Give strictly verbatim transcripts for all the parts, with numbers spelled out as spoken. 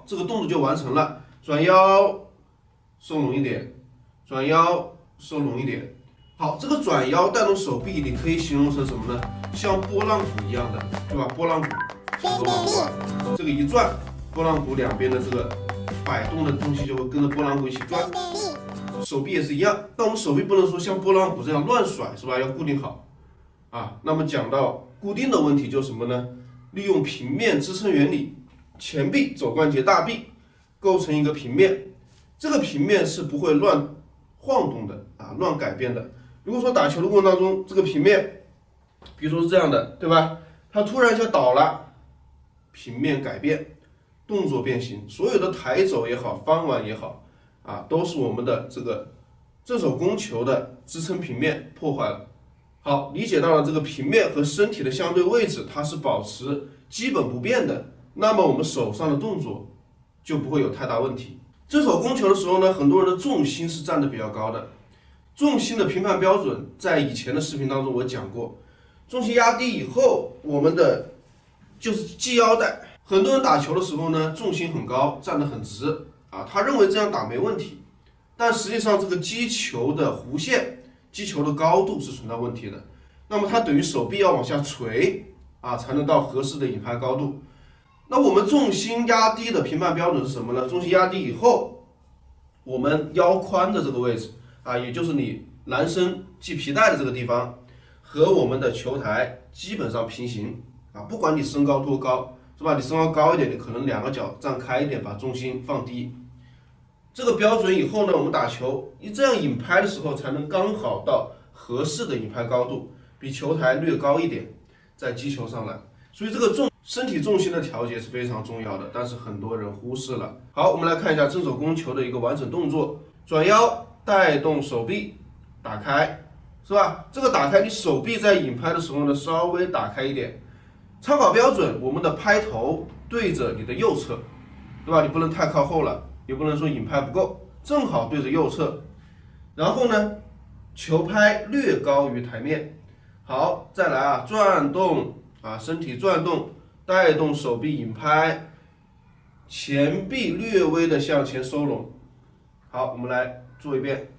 这个动作就完成了。转腰，收拢一点，转腰，收拢一点。好，这个转腰带动手臂，你可以形容成什么呢？像拨浪鼓一样的，对吧？拨浪鼓，小手往过，这个一转，拨浪鼓两边的这个摆动的东西就会跟着拨浪鼓一起转。手臂也是一样，但我们手臂不能说像拨浪鼓这样乱甩，是吧？要固定好啊。那么讲到固定的问题就是什么呢？利用平面支撑原理，前臂肘关节大臂构成一个平面，这个平面是不会乱晃动的啊，乱改变的。如果说打球的过程当中，这个平面，比如说是这样的，对吧？它突然一下倒了，平面改变，动作变形，所有的抬走也好，翻腕也好。啊，都是我们的这个正手攻球的支撑平面破坏了。好，理解到了这个平面和身体的相对位置，它是保持基本不变的，那么我们手上的动作就不会有太大问题。正手攻球的时候呢，很多人的重心是站得比较高的，重心的评判标准在以前的视频当中我讲过，重心压低以后，我们的就是系腰带。很多人打球的时候呢，重心很高，站得很直。啊，他认为这样打没问题，但实际上这个击球的弧线、击球的高度是存在问题的。那么它等于手臂要往下垂啊，才能到合适的引拍高度。那我们重心压低的评判标准是什么呢？重心压低以后，我们腰宽的这个位置啊，也就是你男生系皮带的这个地方，和我们的球台基本上平行啊，不管你身高多高。是吧？你身高高一点，你可能两个脚站开一点，把重心放低。这个标准以后呢，我们打球一这样引拍的时候，才能刚好到合适的引拍高度，比球台略高一点，再击球上来。所以这个重身体重心的调节是非常重要的，但是很多人忽视了。好，我们来看一下正手攻球的一个完整动作：转腰带动手臂打开，是吧？这个打开，你手臂在引拍的时候呢，稍微打开一点。参考标准，我们的拍头对着你的右侧，对吧？你不能太靠后了，也不能说引拍不够，正好对着右侧。然后呢，球拍略高于台面。好，再来啊，转动啊，身体转动，带动手臂引拍，前臂略微的向前收拢。好，我们来做一遍，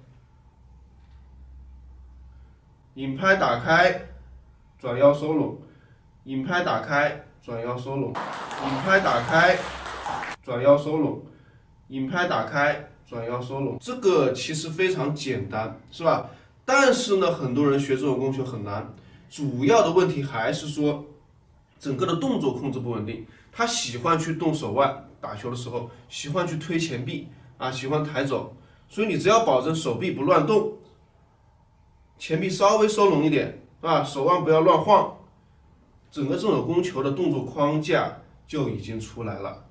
引拍打开，转腰收拢。引拍打开，转腰收拢；引拍打开，转腰收拢；引拍打开，转腰收拢。这个其实非常简单，是吧？但是呢，很多人学这种攻球很难，主要的问题还是说整个的动作控制不稳定。他喜欢去动手腕，打球的时候喜欢去推前臂啊，喜欢抬走。所以你只要保证手臂不乱动，前臂稍微收拢一点，啊，手腕不要乱晃。整个正手攻球的动作框架就已经出来了。